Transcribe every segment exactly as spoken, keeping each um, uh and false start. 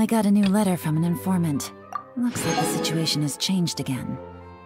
I got a new letter from an informant. Looks like the situation has changed again.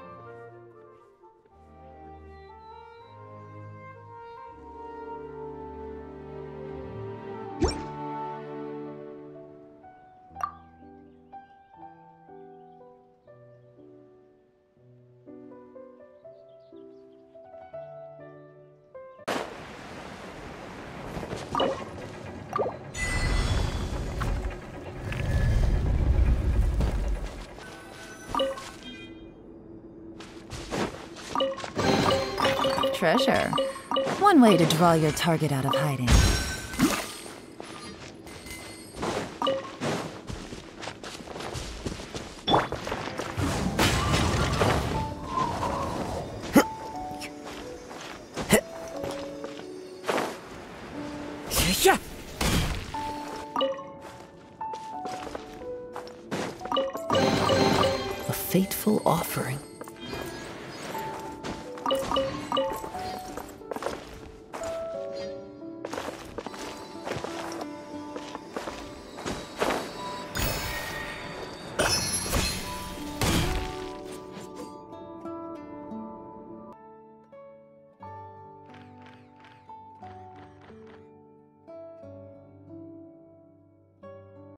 Treasure. One way to draw your target out of hiding. A fateful offering.